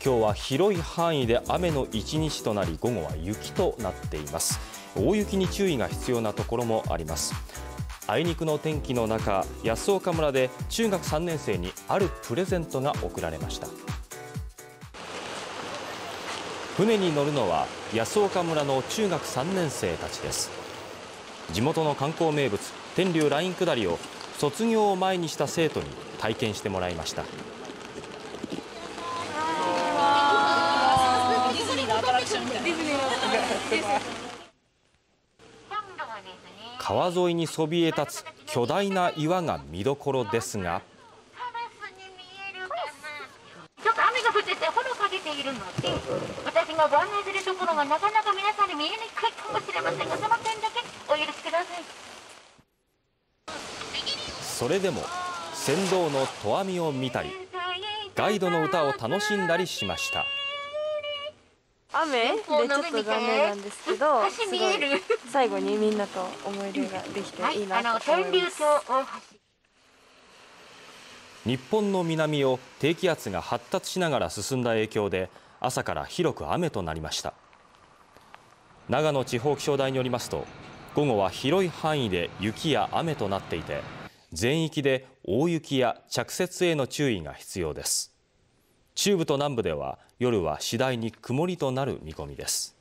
今日は広い範囲で雨の一日となり、午後は雪となっています。大雪に注意が必要なところもあります。あいにくの天気の中、安岡村で中学3年生にあるプレゼントが贈られました。船に乗るのは安岡村の中学3年生たちです。地元の観光名物、天竜ライン下りを卒業を前にした生徒に体験してもらいました。川沿いにそびえ立つ巨大な岩が見どころですが、 ちょっと雨が降っててほのかけているので、私がご案内するところがなかなか皆さんに見えにくいかもしれませんが、その点だけお許しください。 それでも船頭の投網を見たり、ガイドの歌を楽しんだりしました。 雨でちょっと残念なんですけど、すごい最後にみんなと思い出ができていいなと思います。 日本の南を低気圧が発達しながら進んだ影響で、朝から広く雨となりました。長野地方気象台によりますと、午後は広い範囲で雪や雨となっていて、全域で大雪や着雪への注意が必要です。中部と南部では夜は次第に曇りとなる見込みです。